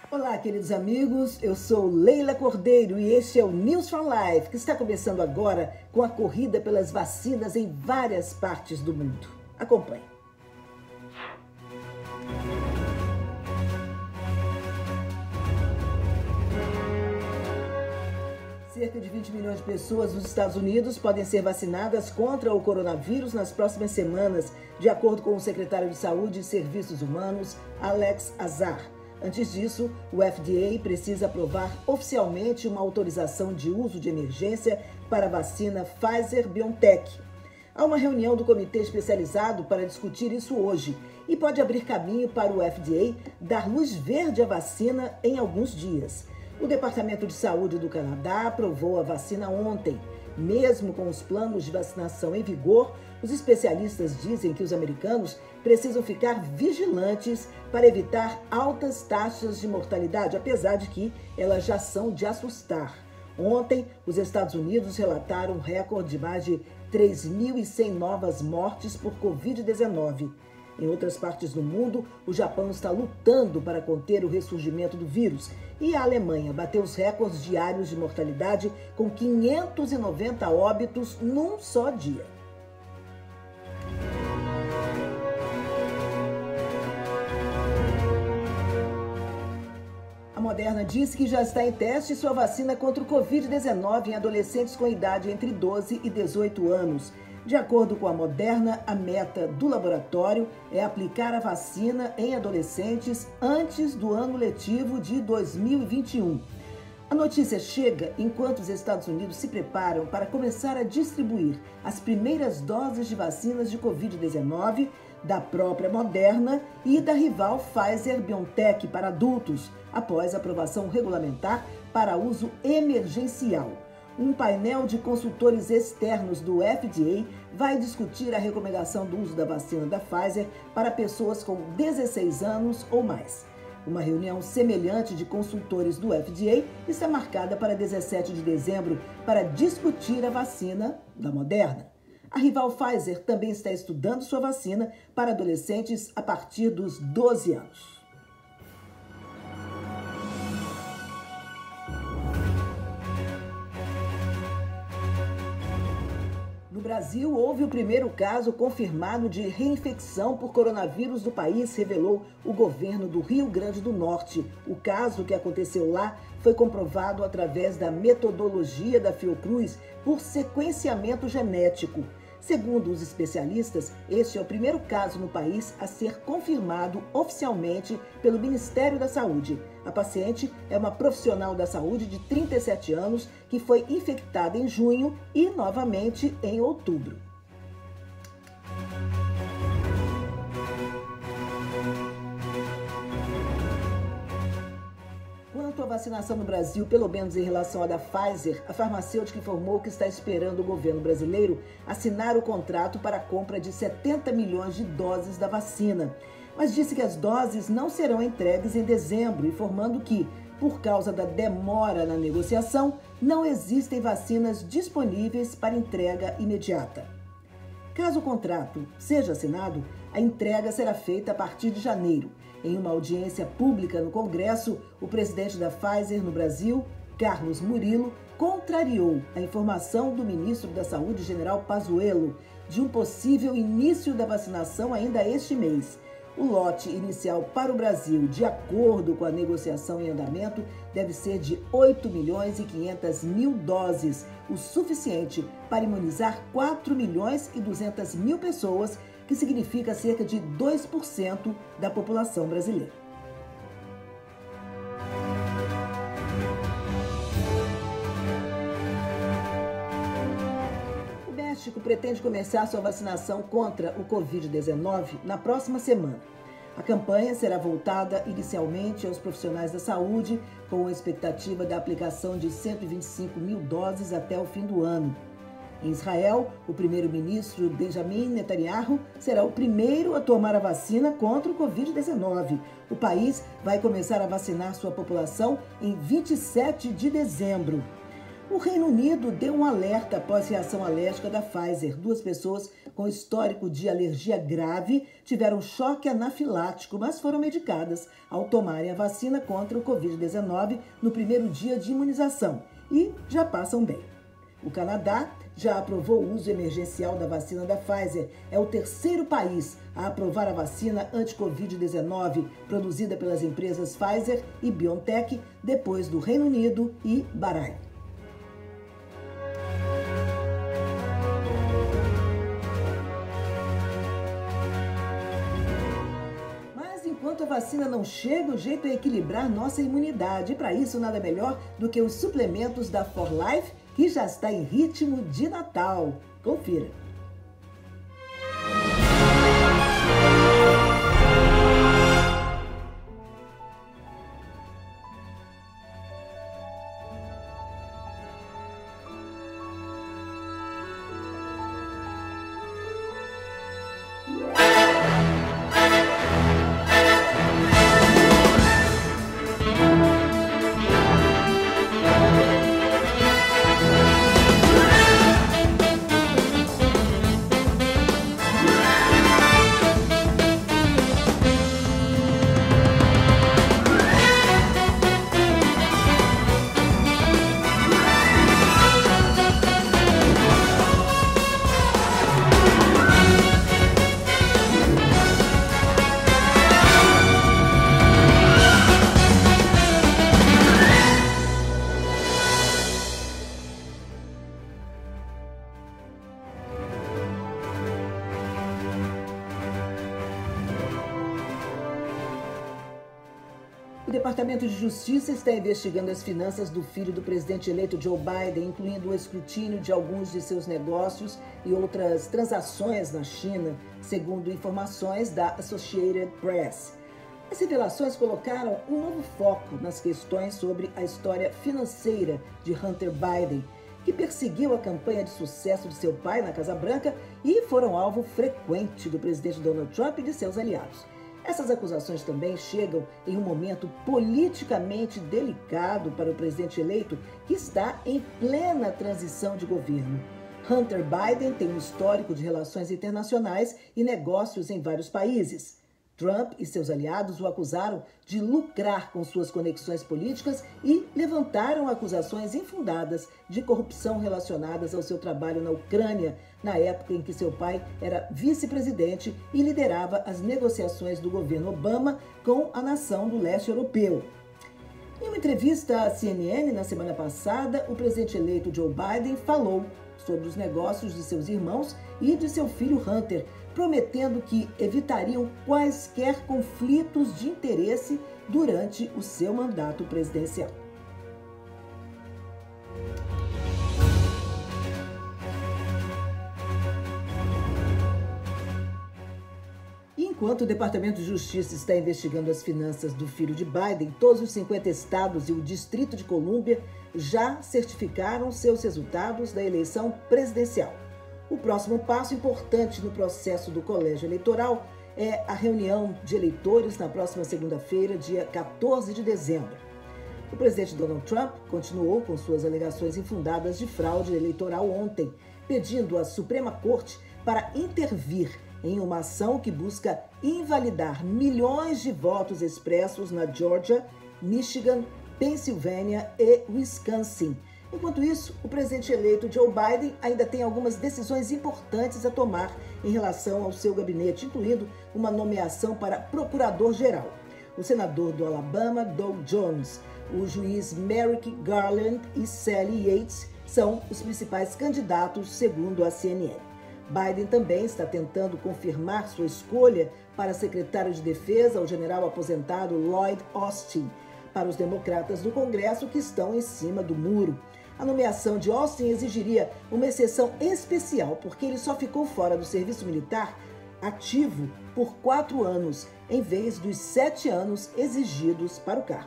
Olá, queridos amigos, eu sou Leila Cordeiro e este é o News for Life, que está começando agora com a corrida pelas vacinas em várias partes do mundo. Acompanhe. Cerca de 20 milhões de pessoas nos Estados Unidos podem ser vacinadas contra o coronavírus nas próximas semanas, de acordo com o secretário de Saúde e Serviços Humanos, Alex Azar. Antes disso, o FDA precisa aprovar oficialmente uma autorização de uso de emergência para a vacina Pfizer-BioNTech. Há uma reunião do comitê especializado para discutir isso hoje e pode abrir caminho para o FDA dar luz verde à vacina em alguns dias. O Departamento de Saúde do Canadá aprovou a vacina ontem. Mesmo com os planos de vacinação em vigor, os especialistas dizem que os americanos precisam ficar vigilantes para evitar altas taxas de mortalidade, apesar de que elas já são de assustar. Ontem, os Estados Unidos relataram um recorde de mais de 3.100 novas mortes por Covid-19. Em outras partes do mundo, o Japão está lutando para conter o ressurgimento do vírus e a Alemanha bateu os recordes diários de mortalidade com 590 óbitos num só dia. A Moderna disse que já está em teste sua vacina contra o Covid-19 em adolescentes com idade entre 12 e 18 anos. De acordo com a Moderna, a meta do laboratório é aplicar a vacina em adolescentes antes do ano letivo de 2021. A notícia chega enquanto os Estados Unidos se preparam para começar a distribuir as primeiras doses de vacinas de Covid-19 da própria Moderna e da rival Pfizer-BioNTech para adultos, após a aprovação regulamentar para uso emergencial. Um painel de consultores externos do FDA vai discutir a recomendação do uso da vacina da Pfizer para pessoas com 16 anos ou mais. Uma reunião semelhante de consultores do FDA está marcada para 17 de dezembro para discutir a vacina da Moderna. A rival Pfizer também está estudando sua vacina para adolescentes a partir dos 12 anos. No Brasil, houve o primeiro caso confirmado de reinfecção por coronavírus do país, revelou o governo do Rio Grande do Norte. O caso que aconteceu lá foi comprovado através da metodologia da Fiocruz por sequenciamento genético. Segundo os especialistas, este é o primeiro caso no país a ser confirmado oficialmente pelo Ministério da Saúde. A paciente é uma profissional da saúde de 37 anos que foi infectada em junho e novamente em outubro. Quanto à vacinação no Brasil, pelo menos em relação à da Pfizer, a farmacêutica informou que está esperando o governo brasileiro assinar o contrato para a compra de 70 milhões de doses da vacina, mas disse que as doses não serão entregues em dezembro, informando que, por causa da demora na negociação, não existem vacinas disponíveis para entrega imediata. Caso o contrato seja assinado, a entrega será feita a partir de janeiro. Em uma audiência pública no Congresso, o presidente da Pfizer no Brasil, Carlos Murilo, contrariou a informação do ministro da Saúde, General Pazuello, de um possível início da vacinação ainda este mês. O lote inicial para o Brasil, de acordo com a negociação em andamento, deve ser de 8.500.000 doses, o suficiente para imunizar 4.200.000 pessoas, que significa cerca de 2% da população brasileira. O México pretende começar sua vacinação contra o Covid-19 na próxima semana. A campanha será voltada inicialmente aos profissionais da saúde, com a expectativa da aplicação de 125.000 doses até o fim do ano. Em Israel, o primeiro-ministro Benjamin Netanyahu será o primeiro a tomar a vacina contra o Covid-19. O país vai começar a vacinar sua população em 27 de dezembro. O Reino Unido deu um alerta após reação alérgica da Pfizer. 2 pessoas com histórico de alergia grave tiveram choque anafilático, mas foram medicadas ao tomarem a vacina contra o Covid-19 no primeiro dia de imunização e já passam bem. O Canadá já aprovou o uso emergencial da vacina da Pfizer. É o 3º país a aprovar a vacina anti-Covid-19 produzida pelas empresas Pfizer e BioNTech, depois do Reino Unido e Bahrein. Enquanto a vacina não chega, o jeito é equilibrar nossa imunidade. E para isso, nada melhor do que os suplementos da For Life, que já está em ritmo de Natal. Confira! O Departamento de Justiça está investigando as finanças do filho do presidente eleito Joe Biden, incluindo o escrutínio de alguns de seus negócios e outras transações na China, segundo informações da Associated Press. As revelações colocaram um novo foco nas questões sobre a história financeira de Hunter Biden, que perseguiu a campanha de sucesso de seu pai na Casa Branca e foram alvo frequente do presidente Donald Trump e de seus aliados. Essas acusações também chegam em um momento politicamente delicado para o presidente eleito, que está em plena transição de governo. Hunter Biden tem um histórico de relações internacionais e negócios em vários países. Trump e seus aliados o acusaram de lucrar com suas conexões políticas e levantaram acusações infundadas de corrupção relacionadas ao seu trabalho na Ucrânia, na época em que seu pai era vice-presidente e liderava as negociações do governo Obama com a nação do leste europeu. Em uma entrevista à CNN na semana passada, o presidente eleito Joe Biden falou sobre os negócios de seus irmãos e de seu filho Hunter, prometendo que evitariam quaisquer conflitos de interesse durante o seu mandato presidencial. Enquanto o Departamento de Justiça está investigando as finanças do filho de Biden, todos os 50 estados e o Distrito de Colômbia já certificaram seus resultados da eleição presidencial. O próximo passo importante no processo do colégio eleitoral é a reunião de eleitores na próxima segunda-feira, dia 14 de dezembro. O presidente Donald Trump continuou com suas alegações infundadas de fraude eleitoral ontem, pedindo à Suprema Corte para intervir em uma ação que busca invalidar milhões de votos expressos na Geórgia, Michigan, Pensilvânia e Wisconsin. Enquanto isso, o presidente eleito Joe Biden ainda tem algumas decisões importantes a tomar em relação ao seu gabinete, incluindo uma nomeação para procurador-geral. O senador do Alabama, Doug Jones, o juiz Merrick Garland e Sally Yates são os principais candidatos, segundo a CNN. Biden também está tentando confirmar sua escolha para secretário de Defesa, o general aposentado Lloyd Austin, para os democratas do Congresso que estão em cima do muro. A nomeação de Austin exigiria uma exceção especial, porque ele só ficou fora do serviço militar ativo por 4 anos, em vez dos 7 anos exigidos para o cargo.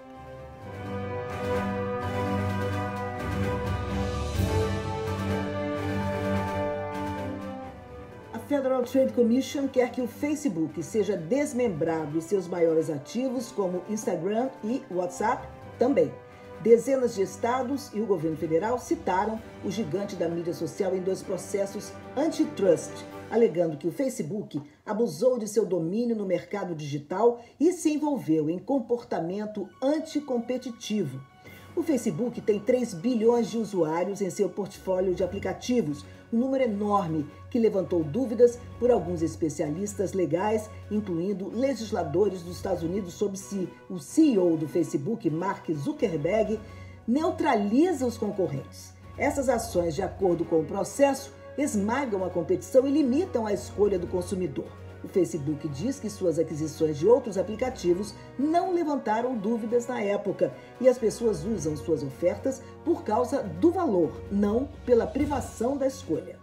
A Federal Trade Commission quer que o Facebook seja desmembrado e seus maiores ativos, como Instagram e WhatsApp, também. Dezenas de estados e o governo federal citaram o gigante da mídia social em 2 processos antitrust, alegando que o Facebook abusou de seu domínio no mercado digital e se envolveu em comportamento anticompetitivo. O Facebook tem 3 bilhões de usuários em seu portfólio de aplicativos, um número enorme que levantou dúvidas por alguns especialistas legais, incluindo legisladores dos Estados Unidos, sobre se o CEO do Facebook, Mark Zuckerberg, neutraliza os concorrentes. Essas ações, de acordo com o processo, esmagam a competição e limitam a escolha do consumidor. O Facebook diz que suas aquisições de outros aplicativos não levantaram dúvidas na época e as pessoas usam suas ofertas por causa do valor, não pela privação da escolha.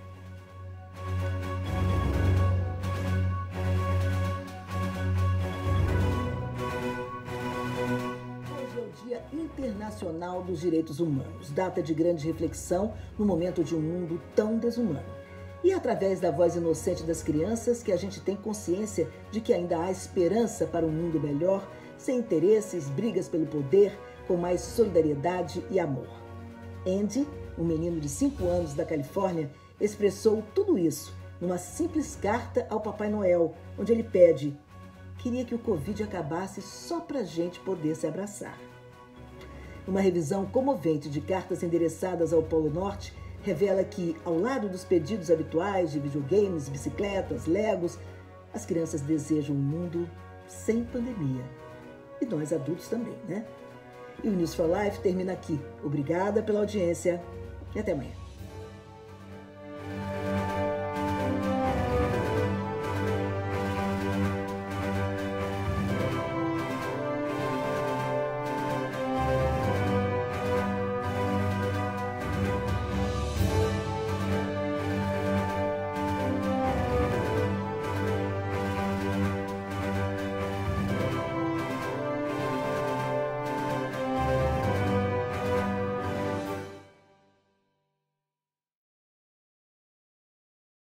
Hoje é o Dia Internacional dos Direitos Humanos, data de grande reflexão no momento de um mundo tão desumano. E é através da voz inocente das crianças que a gente tem consciência de que ainda há esperança para um mundo melhor, sem interesses, brigas pelo poder, com mais solidariedade e amor. Andy, um menino de 5 anos da Califórnia, expressou tudo isso numa simples carta ao Papai Noel, onde ele pede: queria que o Covid acabasse só para a gente poder se abraçar. Uma revisão comovente de cartas endereçadas ao Polo Norte revela que, ao lado dos pedidos habituais de videogames, bicicletas, legos, as crianças desejam um mundo sem pandemia. E nós adultos também, né? E o News for Life termina aqui. Obrigada pela audiência e até amanhã.